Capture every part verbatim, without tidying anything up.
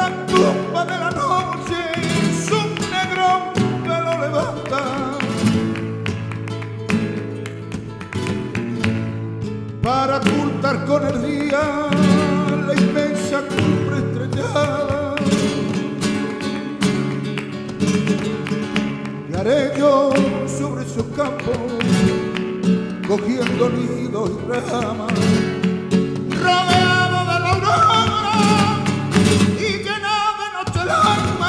la tumba de la noche su negro pelo levanta para ocultar con el día la inmensa cumbre estrellada. Y haré yo sobre esos campos cogiendo nidos y ramas, rodeado de la aurora y llena de noche el alma.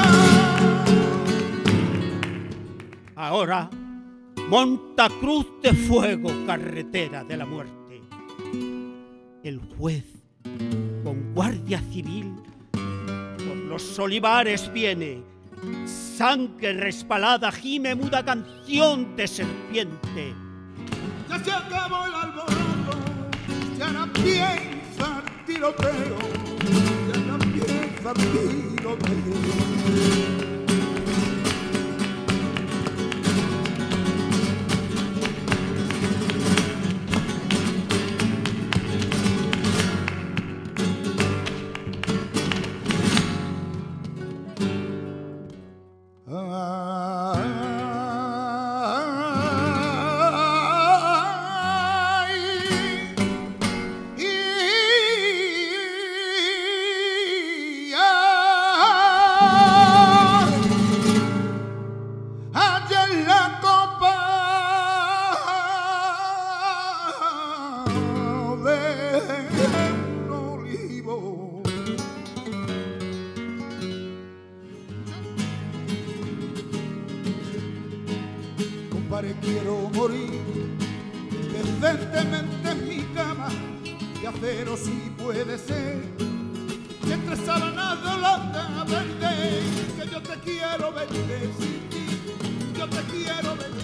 Ahora, monta cruz de fuego, carretera de la muerte. El juez, con guardia civil, por los olivares viene. Sangre respalada gime muda canción de serpiente. Ya se acabó el alboroto, ya no empieza el tiroteo, ya no empieza el tiroteo. Quiero morir decentemente en mi cama de acero, si puede ser, que entre sábanas de holanda verde, que yo te quiero vender sin ti, yo te quiero vender.